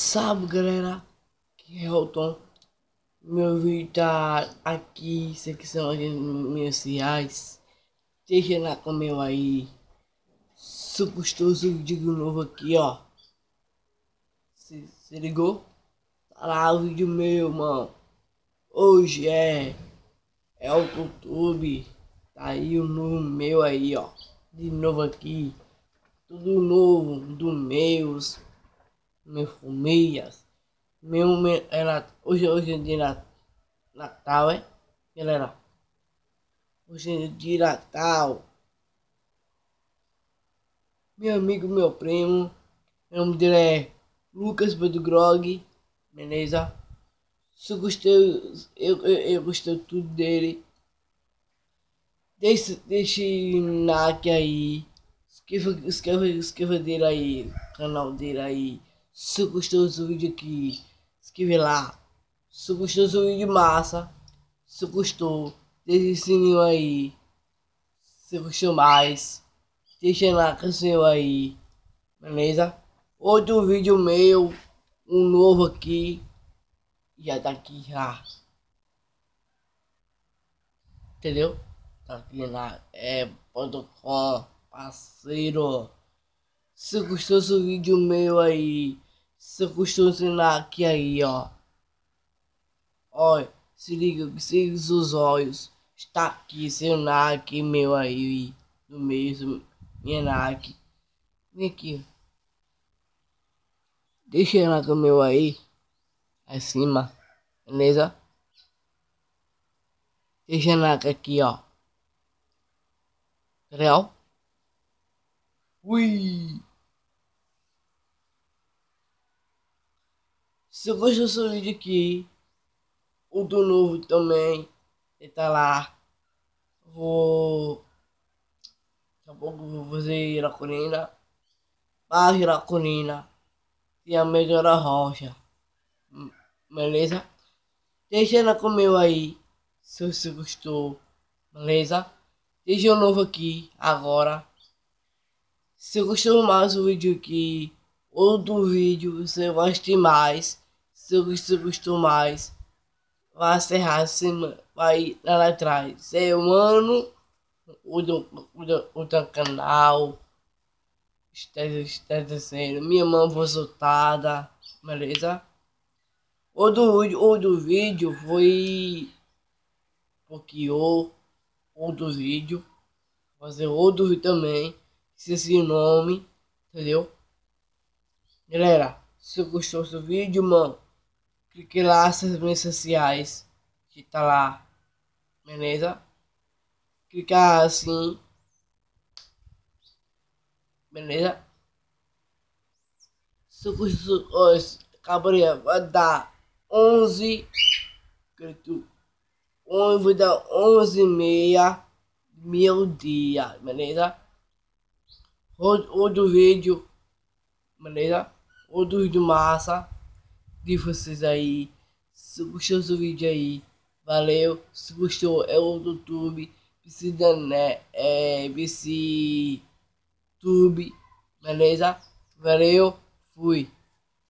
Sabe, galera, que é o Tom. Meu vídeo tá aqui, isso aqui são as minhas reais. Deixa lá com meu aí. Se gostou do vídeo novo aqui, ó. Se ligou? Tá lá o vídeo meu, mano. Hoje é o YouTube. Tá aí o novo meu aí, ó. De novo aqui. Tudo novo do meus famílias. Hoje é dia Natal, é? Galera, hoje é dia Natal. Meu amigo, meu primo, o nome dele é Lucas Grog, beleza? Se eu gostei, eu gostei tudo dele. Deixe like aí. Inscreva dele aí, canal dele aí. Se gostou do vídeo aqui, inscreve lá. Se gostou do vídeo massa, se gostou, deixa o sininho aí. Se gostou mais, deixa lá com o seu aí, beleza? Outro vídeo meu, um novo aqui, já tá aqui já. Entendeu? Tá aqui na .com, parceiro. Se gostou do vídeo meu aí, se gostou do like aí, ó. Olha, se liga os olhos. Está aqui seu like meu aí, do mesmo, minha like. Vem aqui. Deixa o like meu aí, acima, beleza? Deixa o like aqui, ó. Real? Ui! Se gostou do vídeo aqui, o do novo também, ele tá lá. Daqui a pouco vou fazer Iraconina. Barra Iraconina. E a melhor rocha. Beleza? Deixa ela comer aí. Se você gostou. Beleza? Deixa o novo aqui agora. Se gostou mais do vídeo aqui, ou do vídeo, você vai assistir mais. Se você gostou mais, vai encerrar assim, vai lá atrás. Seu mano, o do canal está descendo. Minha mão foi soltada, beleza? O do vídeo foi porque o do vídeo fazer outro vídeo também, esqueci o nome, entendeu? Galera, se gostou do vídeo, mano, clique lá nas redes sociais que tá lá, beleza? Clicar assim, beleza? Se gostou, acabaria, vai dar 11, vai dar 11h30, meio-dia, beleza? Outro vídeo, beleza? Outro vídeo massa de vocês aí. Se gostou do vídeo aí, valeu. Se gostou, é o do YouTube. Precisa, né? Tube, beleza? Valeu, fui.